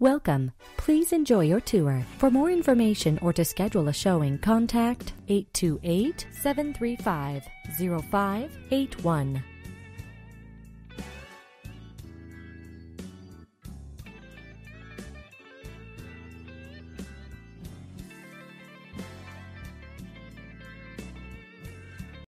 Welcome. Please enjoy your tour. For more information or to schedule a showing, contact 828-735-0581.